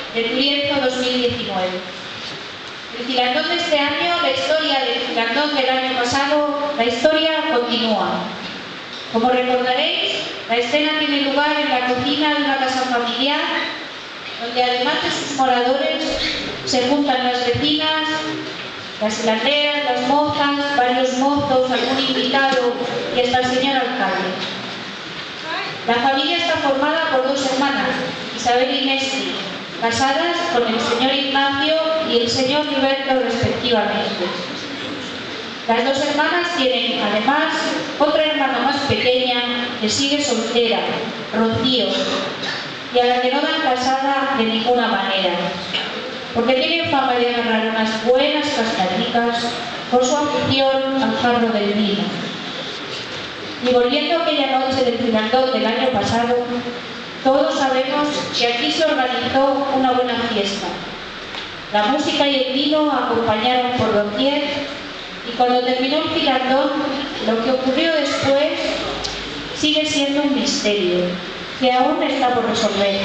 de Turienzo 2019. El Filandón de este año, la historia del Filandón del año pasado, la historia continúa. Como recordaréis, la escena tiene lugar en la cocina de una casa familiar, donde además de sus moradores se juntan las vecinas, las hilanderas, las mozas, varios mozos, algún invitado y hasta el señor alcalde. La familia está formada por dos hermanas, Isabel y Nesti, casadas con el señor Ignacio y el señor Liberto respectivamente. Las dos hermanas tienen además otra hermana más pequeña que sigue soltera, Rocío, y a la que no dan casada de ninguna manera, porque tienen fama de agarrar unas buenas castañicas por su afición al jarro del vino. Y volviendo a aquella noche del Filandón del año pasado, todos sabemos que aquí se organizó una buena fiesta. La música y el vino acompañaron por doquier, y cuando terminó el Filandón, lo que ocurrió después sigue siendo un misterio que aún está por resolver.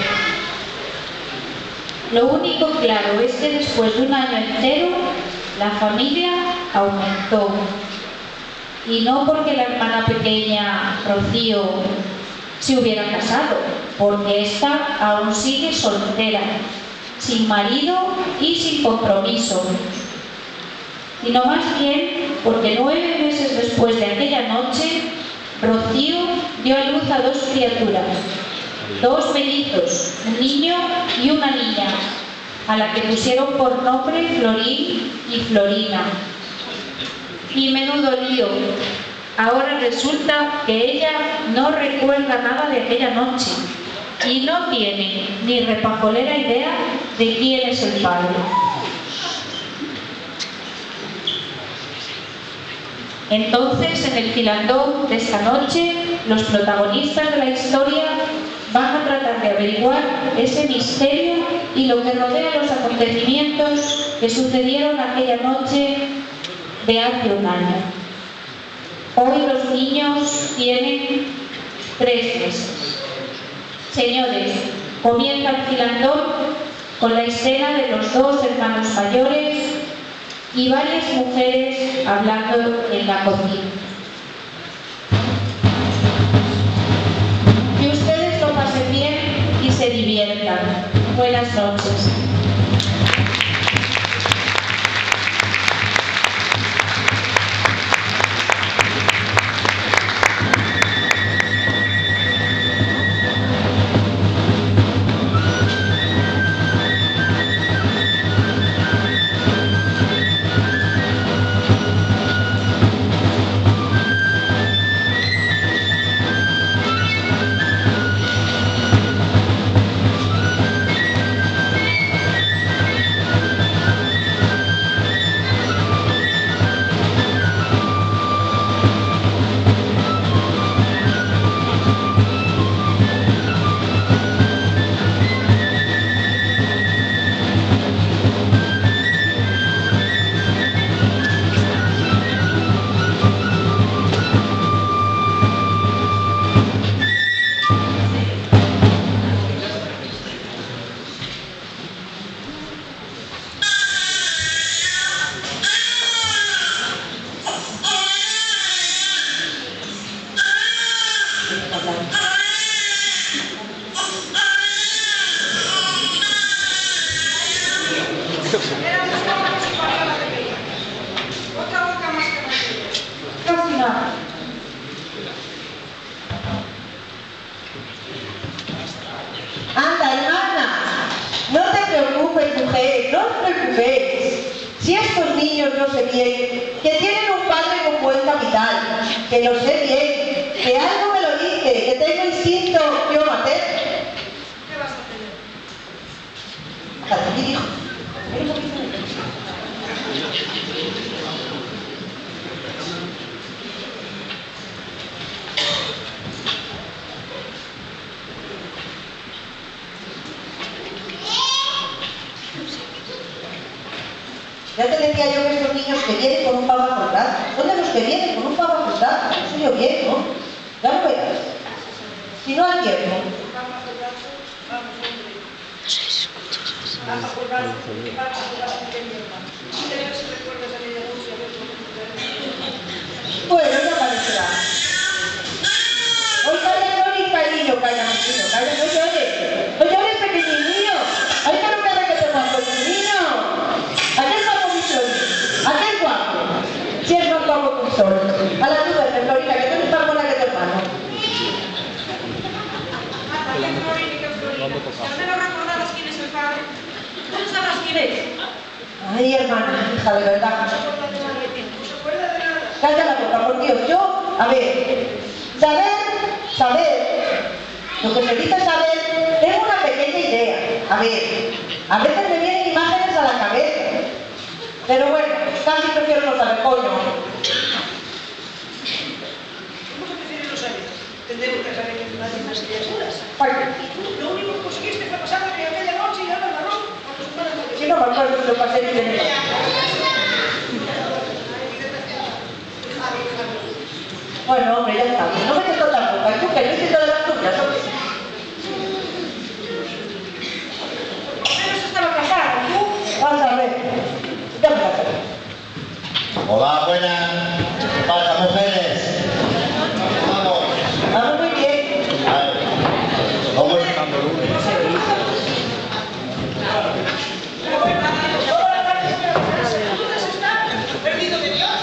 Lo único claro es que después de un año entero, la familia aumentó. Y no porque la hermana pequeña, Rocío, se hubiera casado, porque ésta aún sigue soltera, sin marido y sin compromiso. Sino más bien porque 9 meses después de aquella noche, Rocío dio a luz a 2 criaturas, 2 mellizos, un niño y una niña, a la que pusieron por nombre Florín y Florina. Y menudo lío. Ahora resulta que ella no recuerda nada de aquella noche y no tiene ni repajolera idea de quién es el padre. Entonces, en el Filandón de esta noche, los protagonistas de la historia van a tratar de averiguar ese misterio y lo que rodea los acontecimientos que sucedieron aquella noche de hace un año. Hoy los niños tienen 3 meses. Señores, comienza el Filandón con la escena de los 2 hermanos mayores y varias mujeres hablando en la cocina. Que ustedes lo pasen bien y se diviertan. Buenas noches. Anda, hermana, no te preocupes, mujer, no os preocupéis. Si estos niños no sé bien, que tienen un padre con buen capital, que lo sé bien, que algo me lo dice, que tengo instinto yo materno. ¿Qué vas a hacer? Cállate, hijo. Ya te decía yo que estos niños que vienen con un pavo a colgar. ¿Dónde los que vienen con un pavo a colgar? Eso yo bien, ¿no? Ya lo verás. Si no al tiempo. Vamos, hombre. No se escucha. Bueno, ya parecerá. Hoy calla Loli, cariño, calla, niño, calla, no llores. No llores, pequeñinillo. Ay, pero cada que te guapo, niño. Aquel guapo mi sol. Aquel guapo. Si es más guapo que un sol. A la duda, Florina, que tú eres más buena que tu hermano. ¿Dónde no recordabas quién es el padre? ¿Tú no sabrás quién es? Ay, hermana, hija, de verdad. No se acuerda de nada. No se acuerda de nada. Calla la boca, por Dios. Yo, a ver, saber, lo que se dice saber, tengo una pequeña idea. A veces me vienen imágenes a la cabeza. Pero bueno, casi prefiero no saber, coño. ¿Cómo se prefiere no saber? Tendremos que saber que las mismas criaturas. Ay, Lo único que conseguiste fue pasar aquella noche y ahora el arroz cuando su padre falleció. si no me acuerdo si lo pasé bien. Bueno, hombre, ya está. No me tengo tan boca. ¿Y tú qué? ¿Yo hice todas las tuyas o qué? Pero eso estaba casado, tú. Vas a ver. Ya me la sé. Hola, buenas. ¿Qué pasa, mujeres? Vamos. Vamos muy bien. ¿Cómo Perdido de Dios.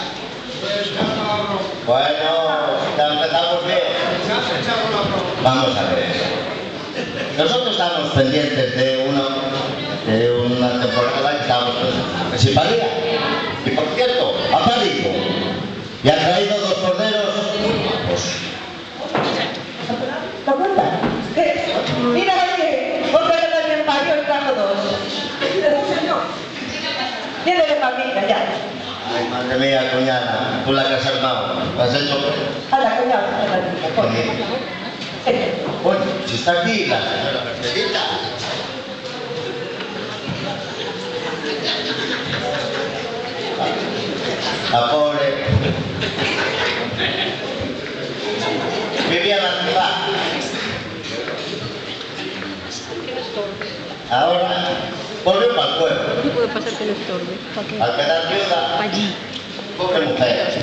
Bueno, ya empezamos bien. Vamos a ver. Nosotros estamos pendientes de una temporada que estamos en Siparía. Y por cierto, ha parido. Y ha traído 2 corderos. Pues, ¿Te acuerdas? Mira, oye, porque le doy el pario y trajo 2. Tiene de familia ya. ay, madre mía, cuñada, tú la que has armado. ¿La has hecho? A la cuñada, a la niña, coño. Bueno, si está aquí la señora Mercedita. La pobre. Vivía en la ciudad. Ahora volvió para el pueblo. No puedo pasar que lo estorbe. ¿Para qué? Al quedar viuda, Allí. pobre mujer.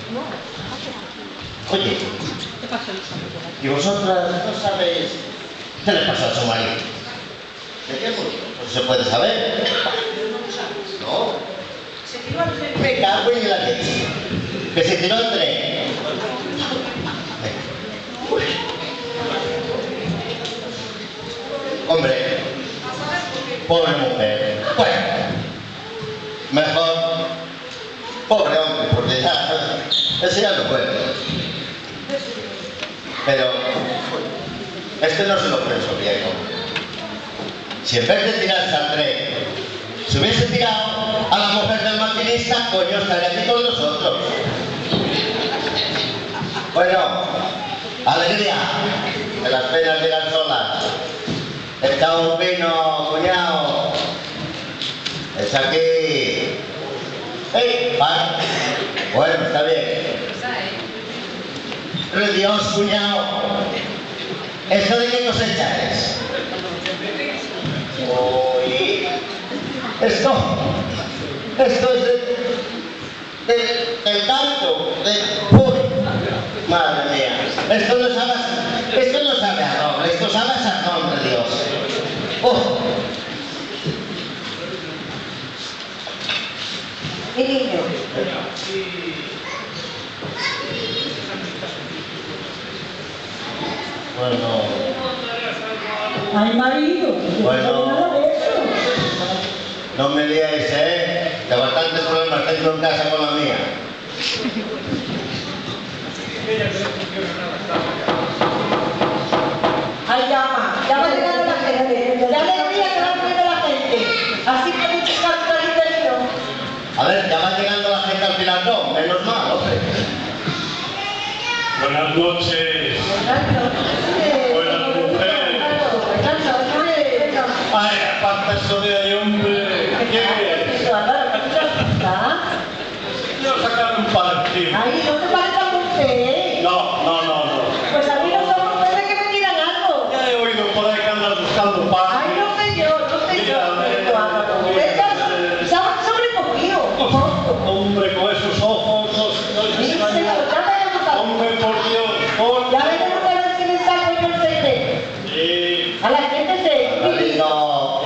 Oye, ¿y vosotras no sabéis qué le pasó a su marido? ¿De qué murió? ¿No se puede saber? No. Se tiró al tren. Me cago en la leche. Que se tiró el tren. Hombre, pobre mujer. Bueno, mejor pobre hombre, porque ya, ese ya no puede. Pero este no se lo pensó bien, ¿no? Si en vez de tirarse al tren, se hubiese tirado a la mujer del maquinista, coño, estaría aquí con nosotros. Bueno, alegría, que las penas llegan solas. Echa un vino, cuñado. Es aquí. ¡Ey! Vale. Bueno, está bien. Pero Dios, cuñado. ¿Esto de qué cosecha es? Uy. Esto es del canto, uy, madre mía, esto no sabe a doble, esto sabe a sazón de Dios. Mi niño. Bueno, Ay, marido. Bueno. Nada de eso. no me liéis, que bastantes problemas tengo en casa con la mía. Ay, ya va llegando la gente. Ya alegría que va poniendo la gente. Así que mucho capitalización. A ver, ya va llegando la gente al final, no, menos mal, hombre. Buenas noches. Buenas mujeres. Ay, aparte eso de ahí, hombre. ¿Qué? Yo sacar un par encima. Ay, no te parece a usted. No. Pues a mí no somos ustedes que me tiran algo. Ya he oído por ahí que andas buscando pan. Ay, no sé yo. Mira,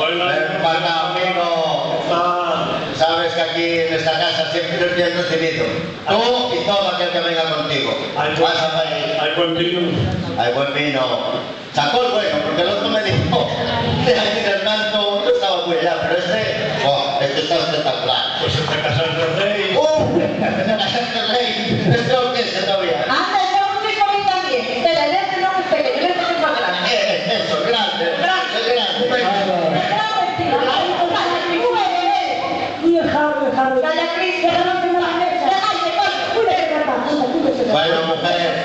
Ven para acá, amigo. Sabes que aquí en esta casa siempre es bien recibido. Tú y todo aquel que venga contigo. Hay buen vino. Hay buen vino. Sacó el bueno, porque el otro me dijo que aquí el manto no estaba muy allá, pero este está espectacular. Pues te casaste el rey. ¡Te casaste el rey! ¿Este o qué se todavía? Anda, yo estoy con mí también. Espera, este no es pequeño, este es más grande. Eso, grande. Grande. Calla, Cris, déjalo que me la mesa. Bueno, mujer.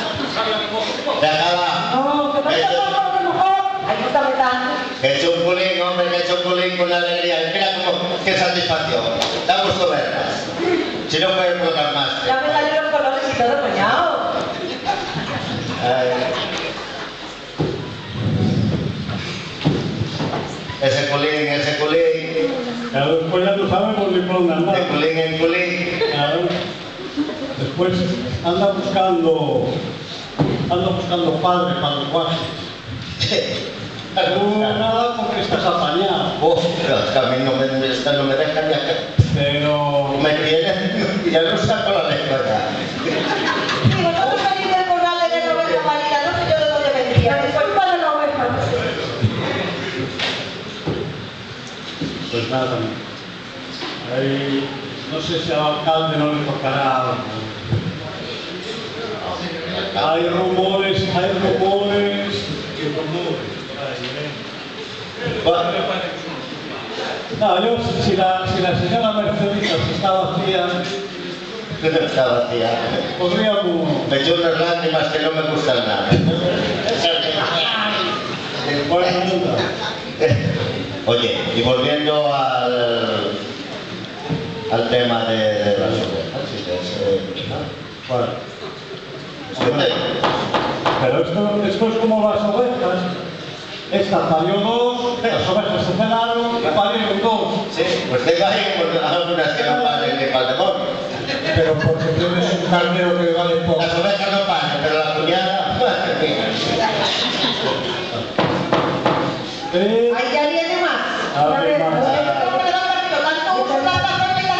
Déjala. No, que no te pongo de mejor. Ayúdame tanto. Que chunculín, hombre, que chunculín con alegría. Mira qué satisfacción. Da gusto verlas. Si no puedes colocar más. Ya me salieron colores y todo, coñado. Ese culín. Claro, después ya tú sabes por qué por andar. De culín en culín. Claro. Después anda buscando padre para los guajes. Tú nada porque estás apañado. Pero es que a mí no me dejan ya. Pero Me tienen y ya no saco la lengua ya. Y vosotros venís del corral de la oveja marina, no sé yo de dónde vendría. Disculpa de la oveja. pues nada. Ahí, no sé si al alcalde no le tocará algo. Hay rumores. No, yo, si la señora Mercedita está vacía, Está vacía. podríamos... Me echo unas lágrimas que no me gustan nada. Bueno, Oye, y volviendo al tema de las ovejas, bueno. ¿sí? Pero esto es como las ovejas. Esta parió dos, las ovejas se pelaron y parieron dos. Sí, pues tengo ahí algunas que no paren ni para el demonio. Pero porque tienes un carnero que vale poco. Las ovejas no paren, pero la cuñada, madre mía. Ahí ya viene más. A ver, más. ¿Cómo le va a partido? Tanto uso plata por mi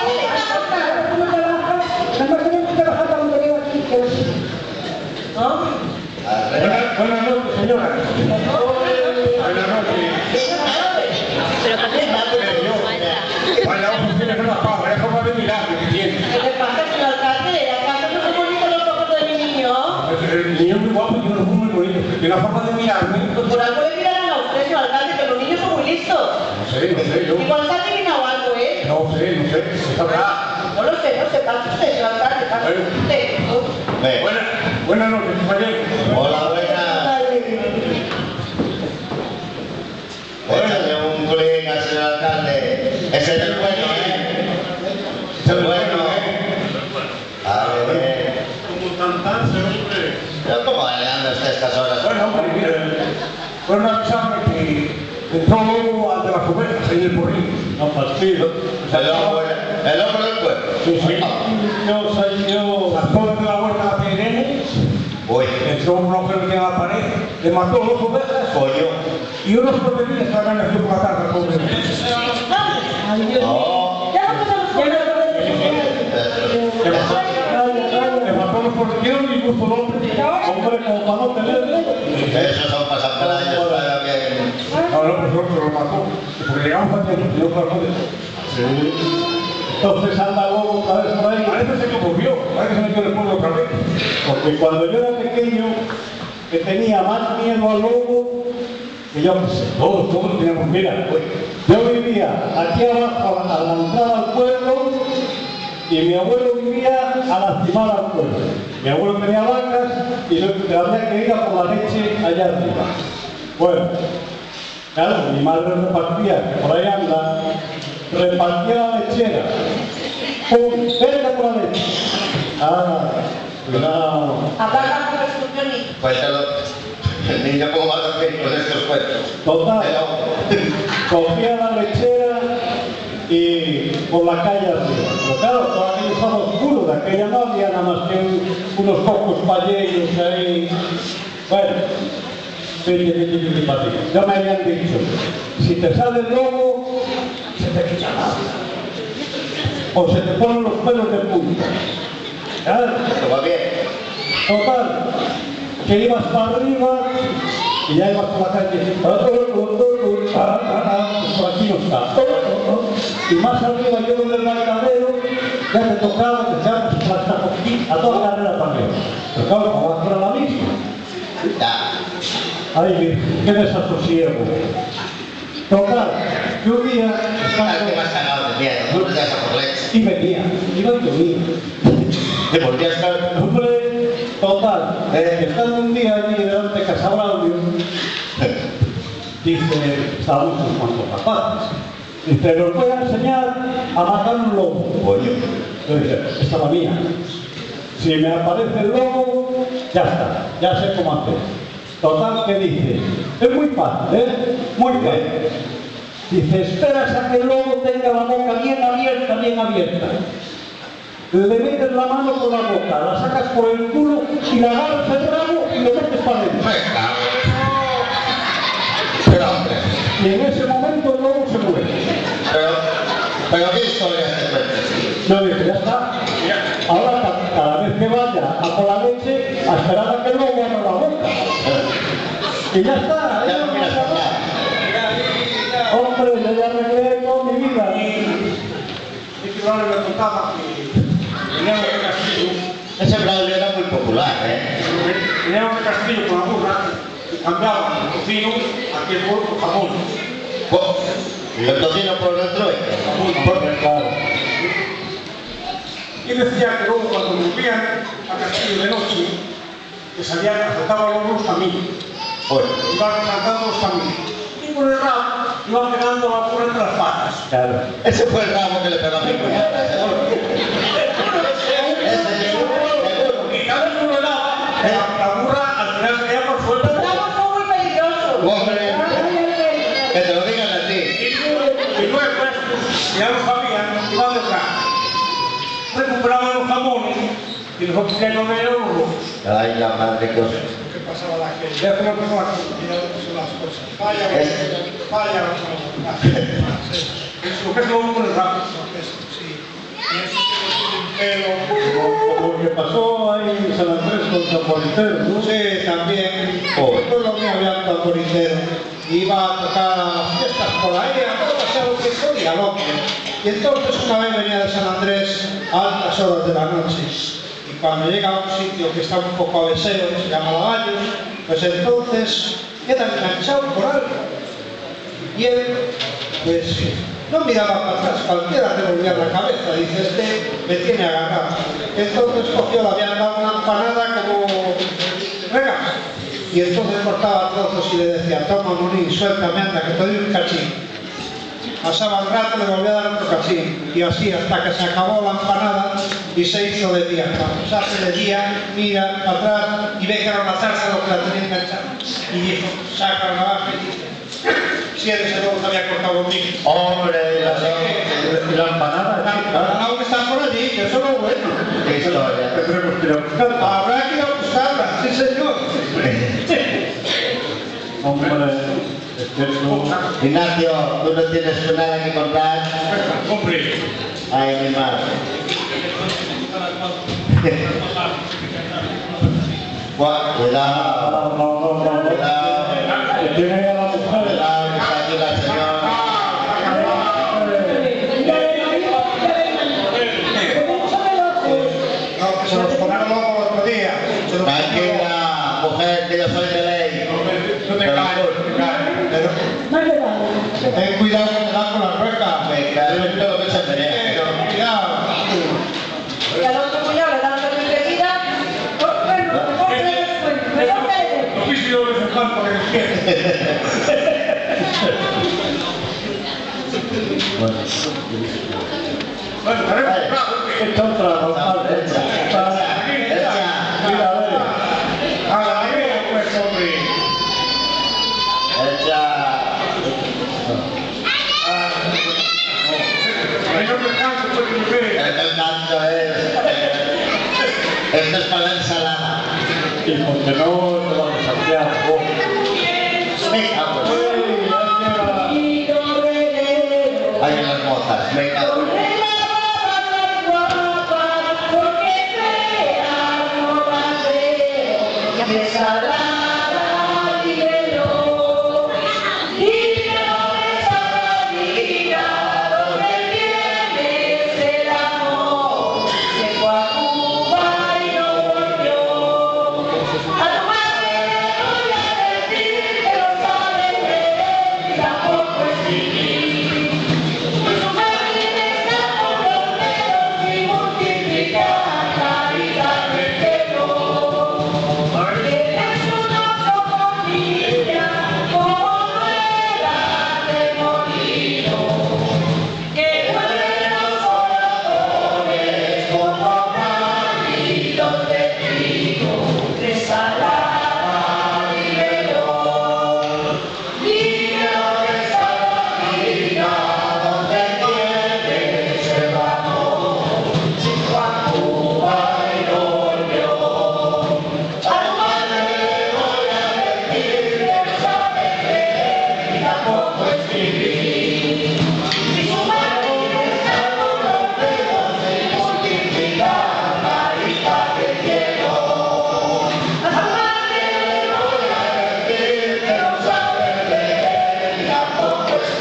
Buenas noches, señora. Buenas noches. Pero para qué Vaya, vos tienes una pava, es forma de mirar que tiene. ¿Qué le pasa, señor alcalde? ¿Acaso no se bonitos los ojos de mi niño? El niño es muy guapo y yo lo muy bonito. Tiene una forma de mirarme. Pues por algo le miran a usted, señor alcalde, que los niños son muy listos. No sé, yo. Igual se ha adivinado algo, ¿eh? No sé, se sabrá. No lo sé, pase usted, señor alcalde, pase usted. Ve. Buenas noches, compañero. Hola, buenas. Échale un culín al señor alcalde. Ese es el bueno, ¿eh? Es el bueno. A ver. Como tan siempre. Pero ¿cómo le anda usted a estas horas? Bueno, hombre, mira. Fueron a avisarme que entró luego al de las ovejas ahí en el porrín. No fastidio. El hombre del pueblo. Sí, sí. Yo Las torres de la huerta de Irene, Uy, entró un hombre que en la pared, le mató dos ovejas coño. y unos protectores que habían nacido por la tarde, pobre. No. Le mató los protectores y puso el hombre como para no tener. Esos son pasacalayos para que... No, pues otro lo mató. Porque llegamos a tener un otra cosa. entonces anda luego otra vez por ahí. Parece que volvió, parece que se metió en el pueblo otra vez. Porque cuando yo era pequeño, que tenía más miedo al lobo, que yo, pues, todos teníamos, mira, yo vivía aquí abajo a la entrada al pueblo y mi abuelo vivía a la cimada al pueblo. Mi abuelo tenía vacas y yo había que ir a por la leche allá arriba. Bueno, claro, mi madre repartía, que por ahí anda, repartía la lechera. ¡Pum! ¡Venga por la leche! Ah, cuidado. Apaga con excursión y... Cuéntalo. El niño cómo va a dormir con estos cuentos. Total, cogía la lechera y por la calle arriba. Pero claro, todo aquello estaba oscuro, de aquella no había nada más que unos cocos palleros ahí. Bueno, Ya me habían dicho, si te sale el lobo, se te quita nada. O se te ponen los pelos de punta. ¿Sabes? Esto va bien. Total, que ibas para arriba y ya ibas por la calle. Por aquí no está. Y más arriba yo donde el bailadero ya te tocaba que te llamas hasta por aquí a toda carrera también. Pero claro, como vas para la misma. Ya. Ay, qué desasosiego. Total, que un día Estás que más cagado de miedo, no te das a por leche. y venía, iba y llovía. Te volvías a estar... Hombre, total, estando un día allí delante de Casa Braulio, dice, estábamos unos cuantos rapaces, dice, os voy a enseñar a matar un lobo. Coño. Yo dije, esta es la mía. Si me aparece el lobo, ya está, ya sé cómo hacer. Total, que dice, es muy fácil, muy fácil. Dice, esperas a que el lobo tenga la boca bien abierta, bien abierta. Le metes la mano por la boca, la sacas por el culo y la agarras el rabo y lo metes para adentro. Pero hombre, Y en ese momento el lobo se muere. pero ¿qué historia te cuentas? Yo dije, ya está. Ahora cada vez que vaya a por la leche, a esperar a que el lobo abra la boca. Y ya está. Ya no miras por nada. Hombre, yo ya arreglé toda mi vida. Y que Braulio me contaba que veníamos de Castillo, Ese Braulio era muy popular, veníamos de Castillo con la burra y cambiaban el tocino aquí por jamón. El tocino por dentro y... Claro. Y decía que luego cuando volvían a Castillo de noche, que salían, asaltaban los caminos, Oye, iban saltando los caminos. Y con el rabo iban pegando la burra entre las patas. Claro. ese fue el ramo que le pegó a mi cuñada, seguro. Ese es seguro. Y cada vez que uno daba, la burra al final se caía por suelta. Los ramos son muy peligrosos. Hombre, que te lo digan a ti. Y luego, ya lo sabían, iban detrás. Recuperaban los jamones y nosotros ya no veíamos los lobos. Ay, la madre cosa. ¿Qué pasaba la que Ya tenemos que tomar. mira son las cosas? Falla, Es- falla, Lo que es lo con el rabo. sí. Y eso que no tienen pelo. Como que pasó ahí en San Andrés con Tamboritero, ¿no? Sí, también. Oh. Después lo mío había un tamboritero. Iba a tocar fiestas por ahí, a todo demasiado que soy al hombre. Y entonces una vez venía de San Andrés a altas horas de la noche. Y cuando llega a un sitio que está un poco aveseo, que se llama Lavallos, pues entonces queda enganchado por algo. Y él, pues, no miraba para atrás, cualquiera te volvía la cabeza, dice, este me tiene agarrado. Entonces cogió, le habían dado una empanada como, venga, y entonces cortaba trozos y le decía, toma Monín, suéltame, anda, que te doy un cachín. Pasaba un rato, le volvía a dar otro cachín, y así hasta que se acabó la empanada y se hizo de día. Cuando se hace de día, mira para atrás y ve que era una zarza lo que la tenía enganchada. Y dijo, saca la navaja y dice, si eres el lobo se había cortado conmigo. Hombre, Y la empanada, sí, claro. Algo que está por allí, que eso es lo bueno. qué historia. Tendremos que ir a buscarla. Habrá que ir a buscarla, sí señor. Hombre, es que eso... Ignacio, tú no tienes nada que contar. Hombre, Ay, mi madre. Cuidado, No. cuidado. Que tiene a la mujer. Cuidado, que está aquí la señora. No, que se nos ponemos locos el otro día. Se nos- Tranquila, mujer, que yo soy de ley. No te caes, no te caes. Pero ten cuidado que te da con la rueca. Me cae en todo lo que se merece. Pero cuidado. Y al otro cuñado le dan otra bebida. Bueno, mejor que le des cuenta, mejor que le des. lo piso de vez en cuando que nos quiere. Bueno, haremos Vale. claro. Echa otra, Rafael, echa. Mira, a ver. A la manera, pues, hombre. Echa. Hay otro canto, pues, que me ve. El canto es. Esto es para la ensalada. Y porque no te vamos a Santiago.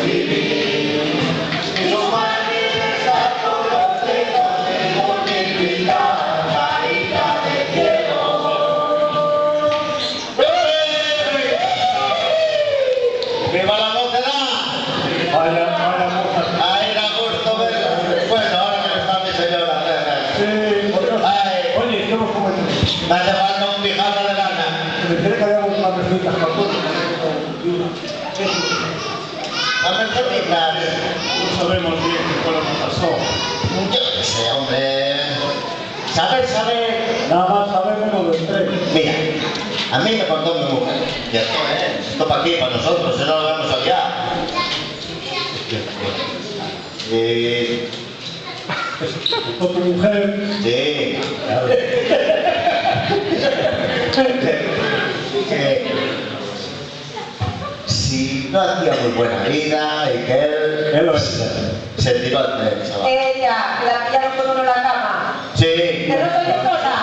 vivir. Y su manifesta por los hijos de multiplicar carita de cielo. ¡Viva la mocedad! Vaya moza. ¡Ay, da gusto verla! Bueno, ahora que no está mi señora. Sí, Ay, oye, estamos como en... me hace falta un pijama de lana. Me decía que habíamos unas mesitas para todos. Dame permitas. No sabemos bien qué fue lo que pasó. Yo qué sé, hombre. Saber. Nada más sabemos lo del tren. Mira, a mí me contó mi mujer. Y esto, esto para aquí, para nosotros, si no lo vamos allá. ¿Con tu mujer? Sí. Que si no hacía muy buena vida y que Él lo es. se tiró al tren, chaval. Ella, que la pillaron con uno en la cama. Sí. Que no soy yo sola.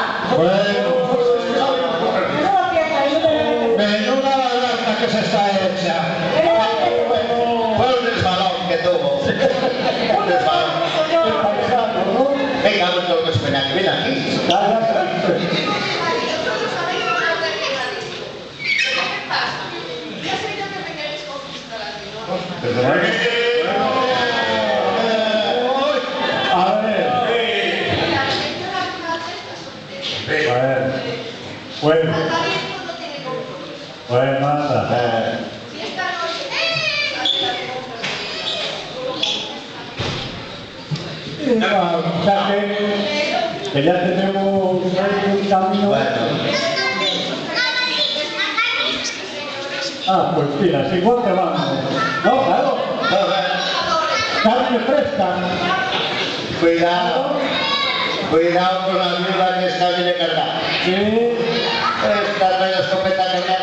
Menuda fiesta, Menuda balanza que se está hecha. Fue un resbalón que tuvo. Un resbalón. Venga, no tengo que esperar que viene aquí. Bueno, anda. O sea que ya tenemos un camino. Bueno. Ah, pues mira, si igual que vamos. No, claro. Carne fresca. Cuidado con la viuda que está bien cargada. Sí. Esta trae la escopeta cargada.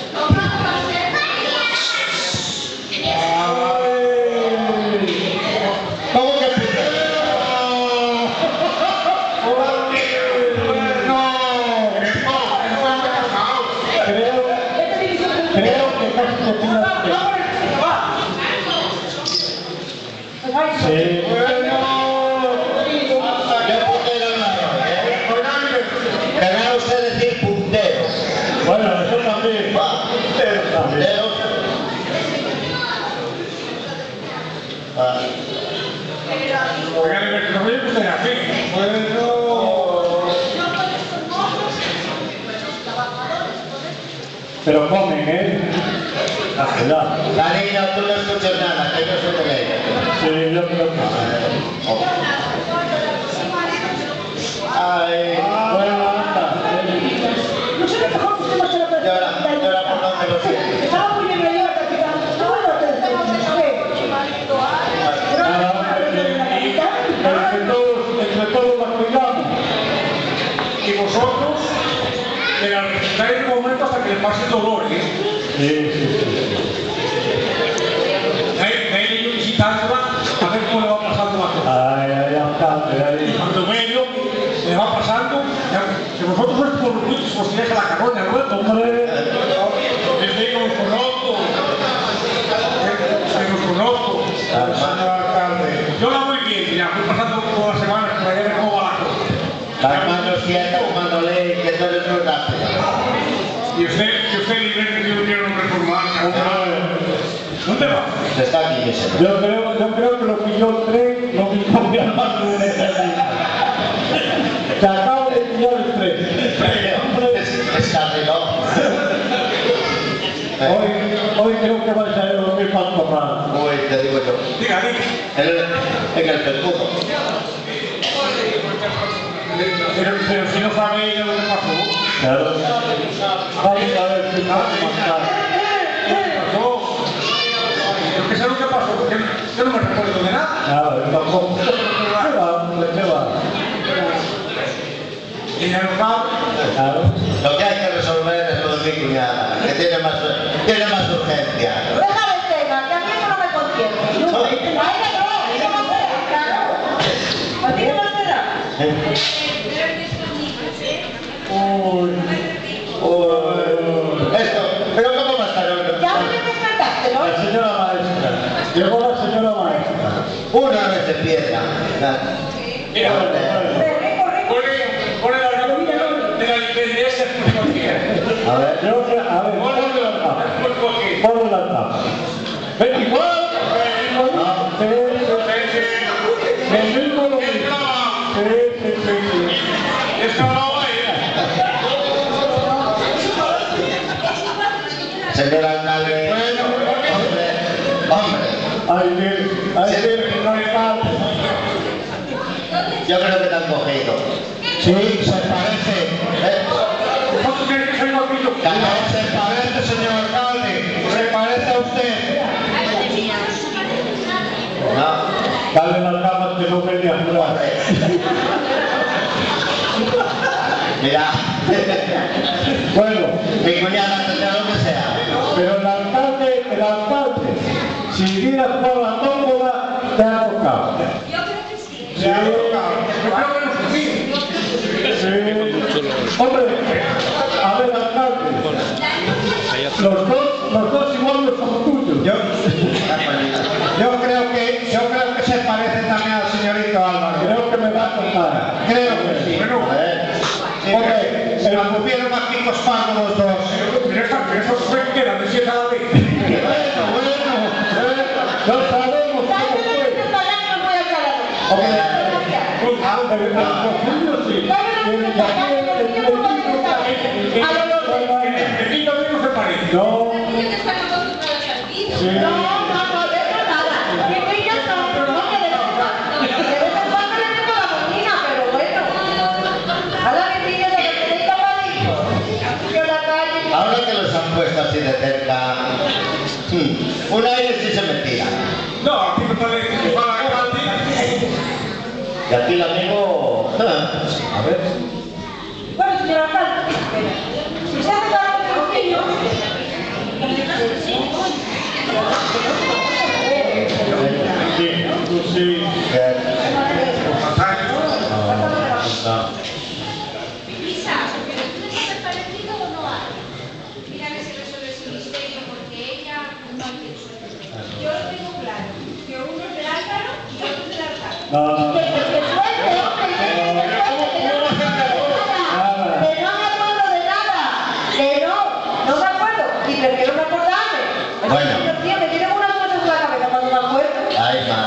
¿Cómo que Creo que casi te pillaste. Sí. Yo puntero no soy, Querrá usted decir puntero. Bueno, eso también. Puntero. Pero comen, Cuidado. Cariño, tú no escuchas nada, que yo soy de ley. Sí, yo creo que sí. Ay, Bueno, anda. No sé qué mejor que usted marche la llora por donde lo siento. Estaba muy bien yo, capitán. No, no te decimos de saber. Entre todos la cuidamos. Y vosotros, que la respetáis un momento hasta que le pase el dolor, ¿eh? Sí. Ahí yo visitándola, a ver cómo le va pasando la cosa. Ay, alcalde, ahí. Cuando medio le va pasando, que vosotros sois por los bichos, os tiráis a la carroña, ¿no? Hombre, Desde que os conozco. Señor alcalde. Yo la voy bien, ya, voy pasando todas las semanas por allá de cómo va la cosa. Las manos quietas cuando lee que tú eres muy rápido. Y usted libre que yo quiero reformar. ¿Dónde va? Está aquí, mi señor. yo creo que lo pilló el tren, lo pilló bien más de una vez. Se acaba de pillar el tren. Descarriló. Hoy creo que vais a dormir para el corral. Uy, te digo yo. Diga. En el percudo. Pero si no sabe ella lo que pasó. Claro. Vais a ver si no ¿Qué pasó? Yo qué sé lo que pasó, porque yo no me recuerdo de nada. Claro, yo tampoco. ¿Qué va? Y ya no sabe. Claro. Lo que hay que resolver es lo de mi cuñada, que tiene más urgencia. Déjame el tema, que a mí eso no me concierne. A ella no, claro. ¿A ti no me espera? Esto, pero ¿cómo va a estar hoy? Ya me despertaste, ¿no? La señora maestra. Llegó la señora maestra. Una vez de piedra. Mira, pone la rabia de la independencia por cualquiera. A ver. Ponle la tapa. Ponle la tapa. 24. El mismo lo mismo. Señor alcalde. Hombre. No hay tal. Yo creo que te han cogido. Sí, se parece. Se parece, señor alcalde. Se parece a usted. No. Dale las camas que no me a jugar. Mira. Bueno, Mi cuñada tendrá lo que sea. pero el alcalde, si vienes por la tómbola, te ha tocado. Se ha tocado. Hombre, a ver, alcalde, los dos iguales son tuyos. Yo creo que se parece también al señorito Álvaro. Creo que me va a tocar. Creo que sí. A ver. Porque se la pusieron aquí cospardo los dos. Pero eso fue que era de 7 a la vez. No sabemos cómo fue. No. Ahora que los han puesto así de cerca, un aire sí se me tira. No, aquí me parece que va la alcalde. Y aquí el amigo. A ver. Bueno, señor alcalde, si se hace para los niños, Sí, tú sí. Lisa, ¿pero tú tienes parecido o no hay? Mira que se resuelve ese misterio porque ella no quiere resolverlo. Yo lo tengo claro, que uno es del Álvaro y otro es del alcalde. No. no me acuerdo, y prefiero no acordarme. Bueno. Me tienen unas cosas en la cabeza cuando me acuerdo. Ay, madre.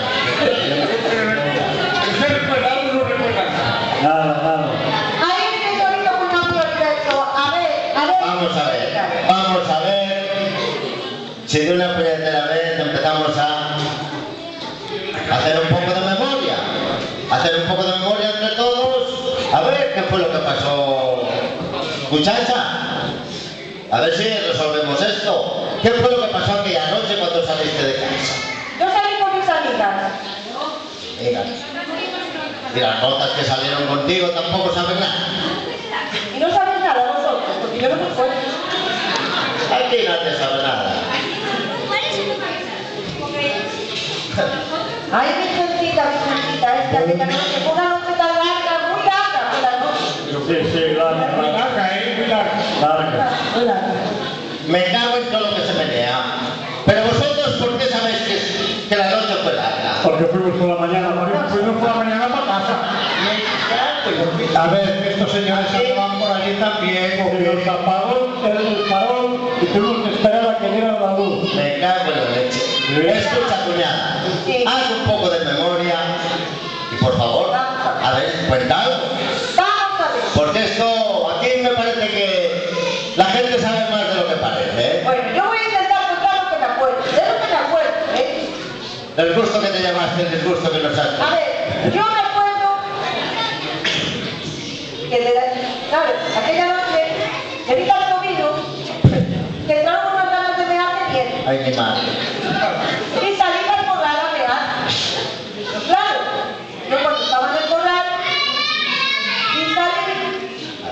¿Usted recuerda algo o no recuerda? Nada. Ahí estoy ahorita con cambio perfecto. A ver. Vamos a ver. Si de una primera vez empezamos a hacer un poco de memoria. Entre todos. A ver qué fue lo que pasó. Muchacha. A ver si resolvemos esto. ¿Qué fue lo que pasó aquella noche cuando saliste de casa? Yo salí con mis amigas. Mira. Y las notas que salieron contigo tampoco saben nada. Y no sabéis nada vosotros, porque yo no me acuerdo. Aquí nadie sabe nada. Ay, Virgencita, es que aquella noche fue una noche tan larga, muy larga fue la noche. Sí, larga. Muy larga. Muy larga. Me cago en todo lo que se menea. Pero vosotros, ¿por qué sabéis que la noche fue larga? Porque fuimos por la mañana, Fuimos por la mañana para casa. Me cago en A ver, estos señores andaban por allí también. y nos apagó el farol y tuvimos que esperar a que diera la luz. Me cago en la leche. Escucha, cuñada. Sí. Haz un poco de memoria. Y por favor, a ver, cuenta algo. Vamos a ver. Porque esto, aquí me parece que la gente sabe más de lo que parece, ¿eh? Bueno, yo voy a intentar contar lo que me acuerdo. De lo que me acuerdo, ¿eh? El gusto que te llamaste, el disgusto que nos has A ver, yo me acuerdo que ¿sabes? Aquella noche, que vi tanto vino, que entraron unas ganas de mearme bien. Ay, mi madre. Y salí al corral a mear. Claro, yo cuando estaba en el corral, y salí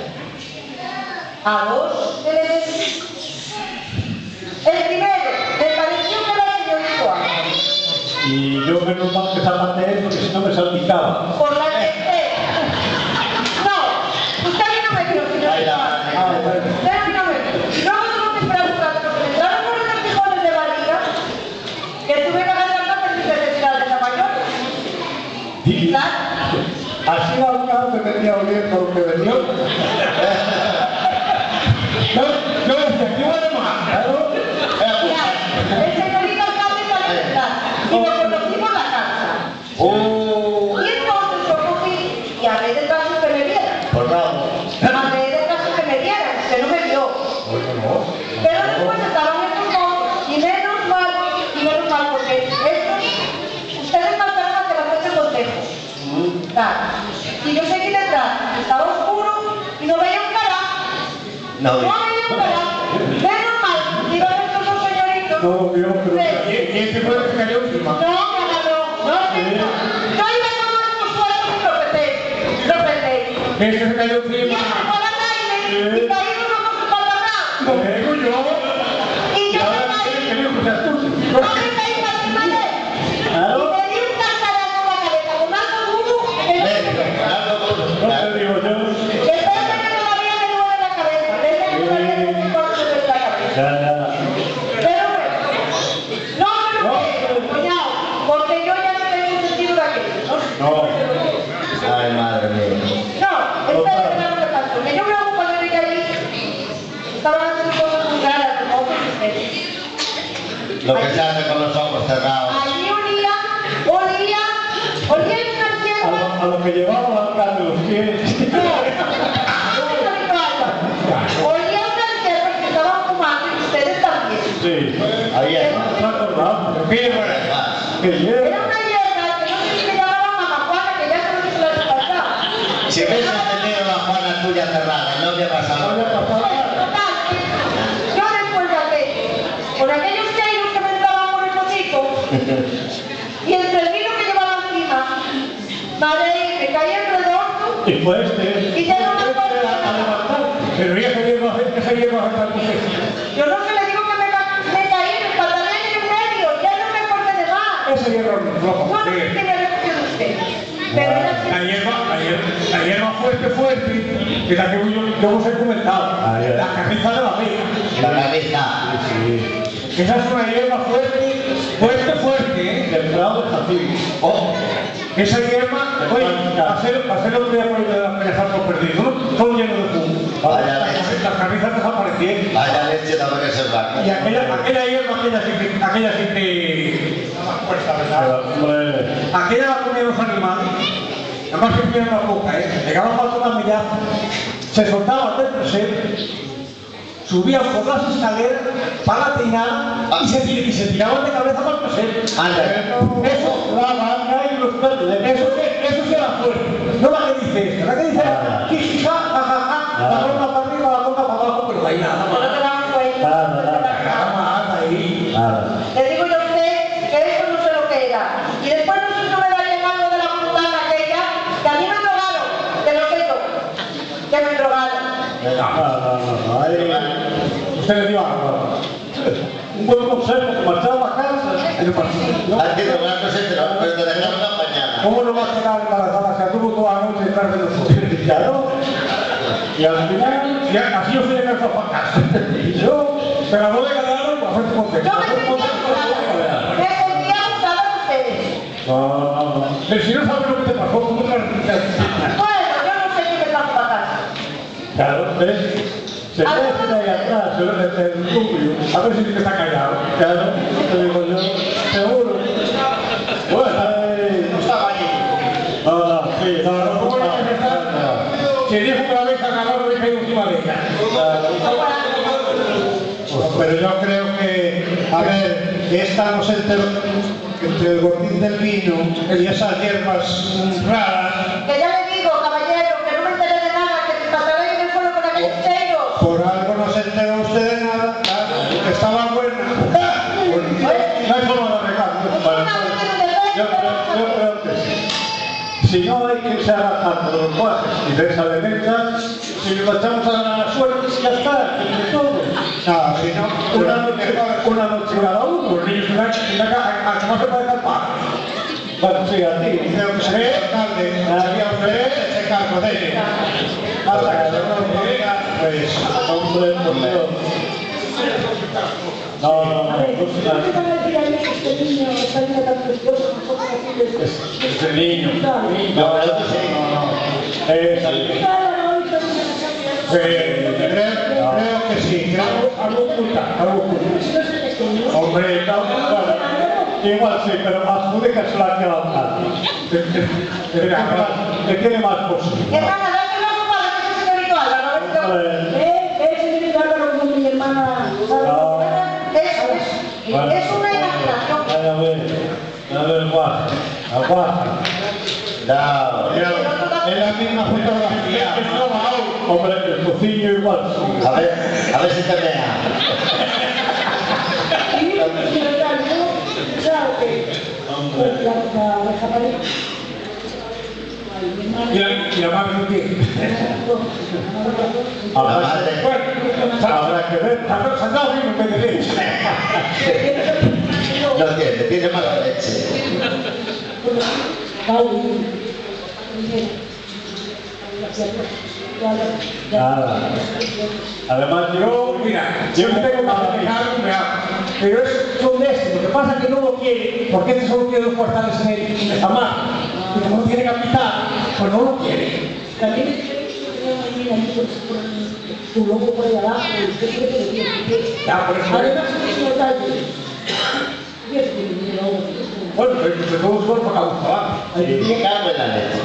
a dos televisores. El primero, me pareció que era el señorito Álvaro. Y yo menos mal que zapateé porque si no me salpicaba. Por la tercera. No, usted a mí no me vio, señorito Álvaro. Usted a mí no me vio. Luego tuve que preguntar, porque me entraron unos repijones de barriga, que tuve que agarrar Claro. Así el alcalde venía oliendo lo que venía. Yo decía, ¿qué vale más? Claro. Mira, el señorito alcalde está de verdad. Y lo conocimos la casa. Y entonces yo cogí y hablé de caso que me vieran. Por bravo. Hablé de caso que me vieran, que no me vio. Pero después estaban estos dos, y menos mal, porque estos, ustedes mataron a que la fuese consejo. Claro. Y yo seguí detrás, estaba oscuro y no veía un carajo. No, No veía un carajo. Menos mal, iban estos dos señoritos. No, vio, pero... ¿Quién se fue que cayó encima? No, yo iba como estos sueltos y tropecé. ¿Quién se cayó Y encima? este fue al aire y caí uno con su patarrán. Lo digo yo. Y yo me caí. ¿Qué dijo usted tú? No me caí para encima de él. Y me di un cascarazo en la cabeza con algo duro que no No te digo yo. después de que todavía me duele la cabeza. Desde que todavía me duele la cabeza. Ya. Pero bueno, no me lo creo, cuñado, porque yo ya no tengo sentido de aquello. No. Ay, madre mía. No, espera que no me pasó. Que yo me hago cuando llegué ahí, estaban haciendo cosas muy raras, como otros ustedes. Lo que se hace con los ojos cerrados. Allí olía una tierra. A lo que llevaba el alcalde los pies. Olía una tierra que estaban fumando y ustedes también. Sí. Ahí es. ¿No te acordás? ¿Qué fue? Que lleva. Era una hierba que no sé si le llamaban mamajuana, que ya se lo hizo la vez pasada. Si hubiese tenido la Juana tuya cerrada, no había pasado. Total, yo después de aquello, con aquellos cheiros que me entraban por el hocico, y entre el vino que llevaba encima, me caí en redondo, Y fue este. y ya no me acuerdo de A nada. levantar. Pero ya se lleva a estar con usted. Yo no sé, le digo que me caí en el pantalón en medio, ya no me acordé de más. Ese hierro flojo. No sé qué me recogió de usted, pero era La hierba fuerte, que es la que yo os he comentado. La cabeza de la vega. La cabeza. Esa es una hierba fuerte, ¿eh? Del prado de Jacín. Oh, Esa hierba, oye, hacer otro día por ahí de la Peñasalto perdido, ¿no? Todo lleno de humo. Vaya leche. Las cabezas desaparecieron. Vaya leche la que se va. Y aquella hierba, aquella sí que... No más fuerza, ¿verdad? Hombre. Aquella la comían los animales. Además que comían la boca, ¿eh? Llegaban para toda media, se soltaban del presente, subían por las escaleras para la teinada y se tiraban de cabeza para el presente. Anda. Eso, la banda y los perros, eso sí era fuerte. No la que dice esta, la que dice jijija, jajaja, la boca para arriba, la boca para abajo, pero ahí nada no te más. daban cuenta. Nada más ahí. Le digo yo a usted que eso no sé lo que era. Y después no sé si no me darían algo de la putada aquella, que a mí me drogaron, que lo sé yo, que me drogaron. No. Ahí. Usted le dio algo. Un buen consejo, que marchaba a casa. Antes de una cosa, pero te dejaron la mañana. ¿Cómo no va a quedar embarazada? Se tuvo toda la noche detrás de nosotros. Claro. Y al final, Y así yo soy de casa para casa. y yo, Pero no le quedaron para hacerte contento. Yo me sentía abusada de ustedes. no. Pero si no sabes lo que te pasó, ¿cómo te Bueno, yo no sé qué me pasó para casa. Claro, ¿ves? Se ve ahí atrás, se ve el rubio. A ver si te está callado. Claro, te digo yo, seguro. Bueno, No estaba allí. sí, no, ¿Cómo no vas a estar? Si dijo que la vez agarrado, me caído encima de ella. Pero yo creo que, a ver, esta no se enteró entre el botín del vino y esas hierbas raras. Que ya le digo, caballero, que no me enteré de nada, que mi pantalón y me fueron con aquellos cheiros. Por algo no se enteró usted de nada, que estaba buena. no hay forma de arreglarlo. Yo creo que sí. Si no hay que irse a la tarde de los guajes y de esa derecha, si lo echamos a la suerte, ya está, entre todos. No, si no, Una noche cada uno. Los niños a que no se puede escapar. Bueno, sí, a ti. creo que sería alcalde, sería usted ese cargo de ello. Hasta que se produzca, pues, Hombre, por Dios. No, A ver, ¿qué te va a decir a mí? Ese niño. No, pero tú sí. Creo que sí, Algo oculta. Hombre, igual sí, pero adjudícasela aquí al alcalde. Que tiene más posible. Hermana, dame una copa de ese señorito Álvaro. Señorito Álvaro con mi hermana. Es una imaginación. A ver, aguanta. es la misma fotografía. Hombre, el tocillo igual. A ver si te vea. Y la madre no tiene. La madre. Habrá que ver. Saldrá bien en vez de leche. No tiene mala leche. Nada. Además, yo Yo tengo que dejar pero son de este. Lo que pasa es que no lo quiere, porque este solo quiere 2 cuartales en esa mano. Y como no tiene capital, pues no lo quiere. También tu logo por ahí abajo, usted cree que tiene. Ya, por eso. Además, es un detalle. Bueno, pero de todos modos, para buscar. Me cago en la leche.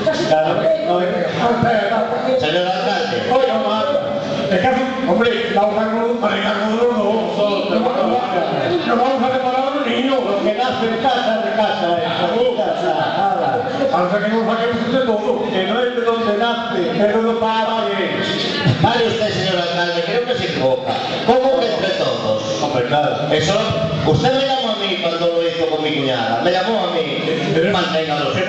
Señor alcalde. Oye, el caso, hombre, la hoja no para el cargo de los dos. No vamos a reparar a los niños. lo que nace de casa, nada. Hasta que nos saquemos de todo. Que no es de donde nace, pero no para que. Vale usted, señor alcalde, creo que se equivoca. ¿Cómo que entre todos? Hombre, claro. Eso, usted me llamó a mí cuando lo hizo con mi cuñada. Me llamó a mí. Manténgalo usted.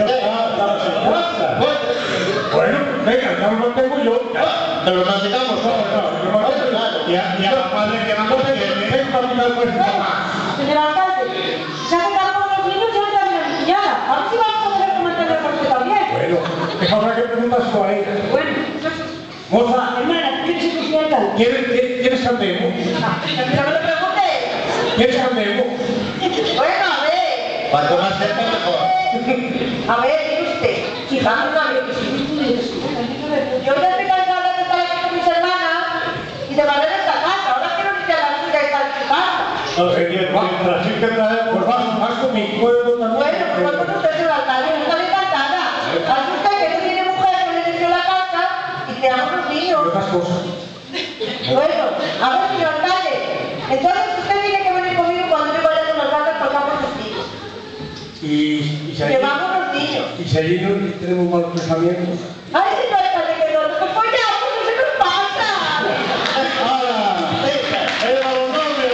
Bueno, venga, ya lo mantengo yo. Pero lo mantengamos. Y a la madre que vamos a tener capital pues más. Señor alcalde, se hace cargo de los niños y ya me han enseñado. A ver si vamos a poder mantener el partido también. Bueno, eso habrá que preguntárselo a ella. Bueno, Moza, hermana, ¿quieres ser tu alcalde? ¿quieres candemo? Que no me pregunte. ¿Quieres candemo? Bueno, a ver. Cuanto más cerca, mejor. A ver, mire usted. Fijamos una vez. Yo ya estoy cansada de estar aquí con mis hermanas y de barrer esta casa. Ahora quiero limpiar la suya y estar en su casa. No sé, mientras sí que traemos. Pues vas conmigo. Bueno, pues vamos usted, señor alcalde. Yo estoy encantada. Hace usted que no tiene mujer que le limpió la casa y creamos los Y niños. otras cosas. Bueno, a ver, señor alcalde. Entonces usted tiene que venir conmigo cuando yo vaya con los gatos porque vamos los niños. Y si allí, Llevamos los niños. y si allí no tenemos malos pensamientos. Ay, señor alcalde, que no. Pues ya, pues no se nos pasa. ¡Hala! ¡Era los nombres!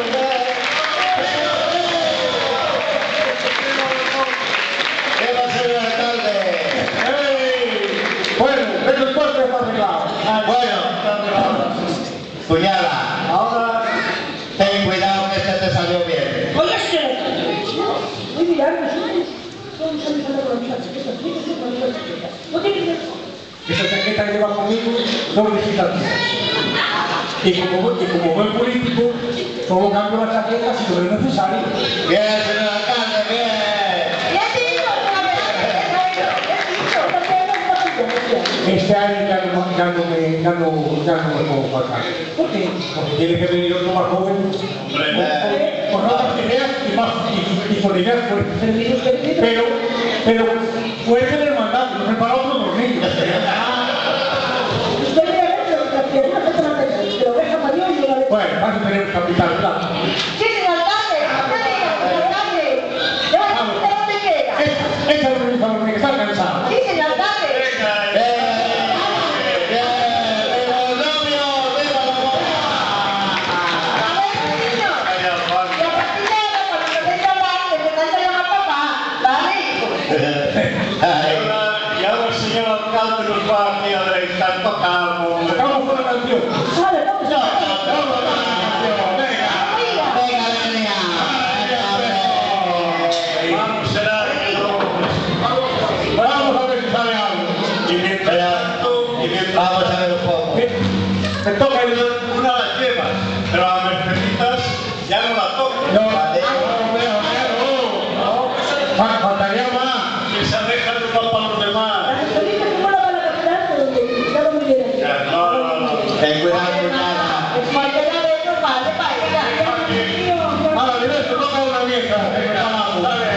¿Qué va, señor alcalde? Bueno, eso es todo que está arreglado. Bueno, cuñada, Ahora, ten cuidado que este te salió bien. Oiga, señor alcalde. Voy a mirar, todos están usando con la misma chaqueta. No tiene que ver. Esa chaqueta que lleva conmigo no necesita tiempo. Y como buen político, solo cambio la chaqueta si lo es necesario. Bien, señor alcalde, bien. Bien dicho, señor alcalde. Este año ya no me puedo faltar. ¿Por qué? Porque tiene que venir otro más joven. Con otras ideas y con ideas fuertes. Pero mire usted, Pero puede tener mandato, no prepara otros dos niños. usted debe ver que la criatura se toma de la oveja mayor y la de... Bueno, vas a tener un capital claro. Sí, señor alcalde. Usted diga, señor alcalde. Ya, ¿usted dónde queda? Esa organización tiene que estar cansada. Sí, señor alcalde. A ver, niños. Y a partir de ahora, cuando se venga a hablar, que se canta llamar papá. ¿Vale? y ahora el señor alcalde nos va aquí a deleitar tocando. Sacamos una canción. Vale, vamos a ver. Vamos, será. Vamos a ver si sale algo. Y mientras tanto, Vamos a ver un poco. Me toca el... una las llevas, pero a las merceditas ya no la toco. No, Vale. Faltaría más. Esa deja de para los demás. La gestorita, ¿cómo la van a captar? Donde ya lo muy bien aquí. No. Ten cuidado, cuidada. Es parte de la vez, no vale para ella. Ahora, mira, esto toca una vieja. Dale.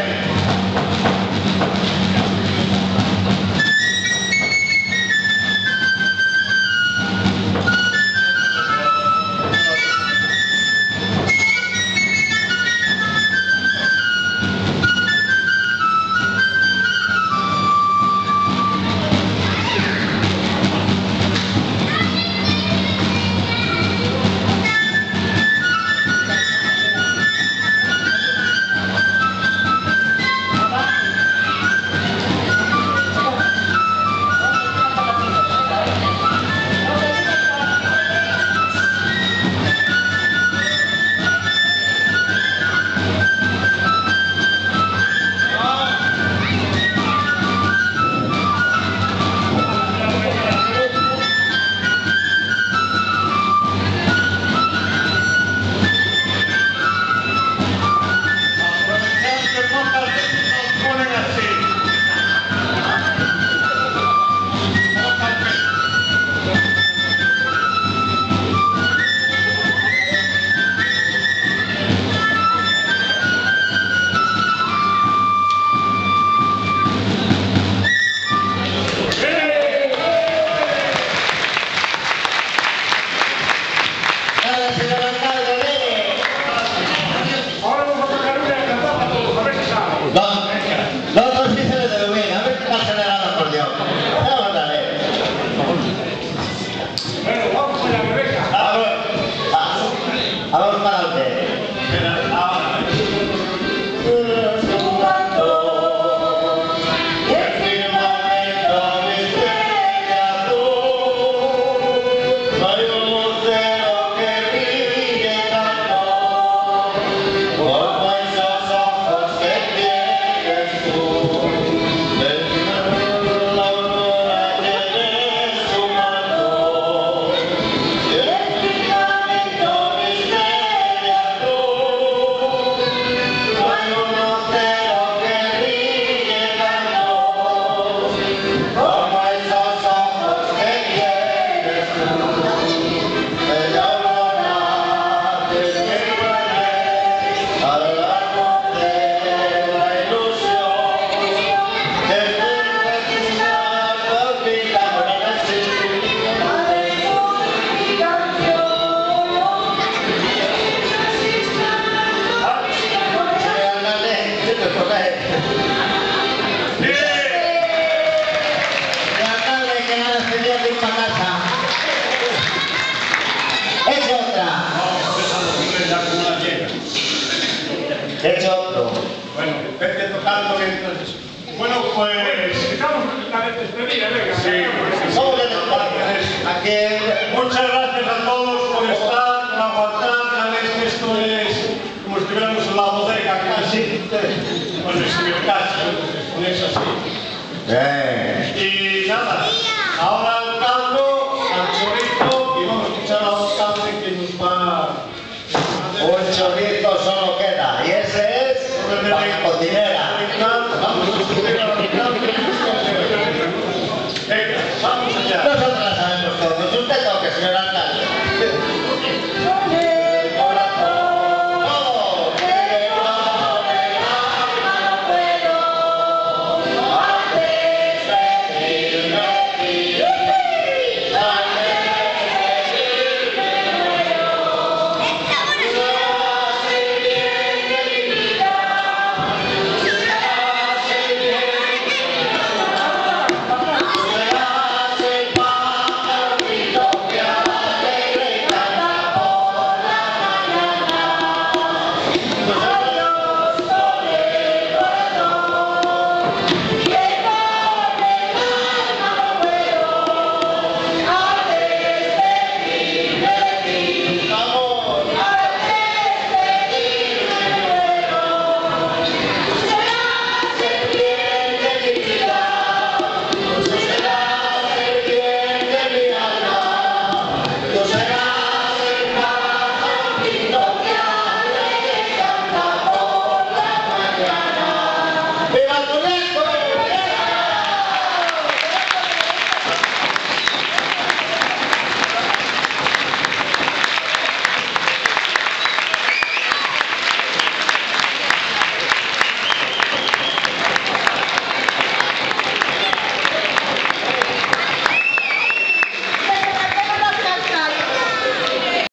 Hecho otro. Bueno, vete tocando mientras... Bueno, pues... Estamos en la despedida, venga. Sí, ¿Cómo le tocamos? Muchas gracias a todos por estar, por aguantar. Ya veis que esto es como si estuviéramos en la bodega casi. Bueno, es mi casa, es así. Y nada, ahora al caldo, al chorizo, y vamos a escuchar a un cable que nos va... Un chorizo solo queda, y ese es para la cocinera. Venga, vamos allá. Nosotros la sabemos todos. Usted toque, señor alcalde. ¡Vamos!